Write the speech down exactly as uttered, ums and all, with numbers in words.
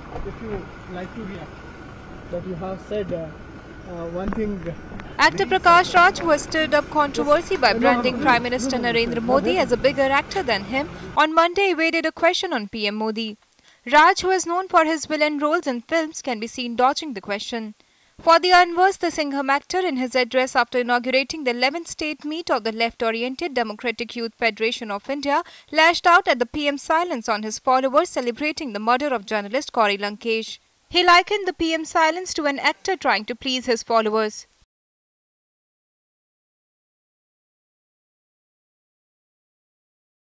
if you like to react, that you have said uh, uh, one thing. Actor Prakash Raj, who has stirred up controversy by branding Prime Minister Narendra Modi as a bigger actor than him, on Monday evaded a question on P M Modi. Raj, who is known for his villain roles in films, can be seen dodging the question. For the unversed, the Singham actor, in his address after inaugurating the eleventh state meet of the left-oriented Democratic Youth Federation of India, lashed out at the P M's silence on his followers celebrating the murder of journalist Gauri Lankesh. He likened the P M's silence to an actor trying to please his followers.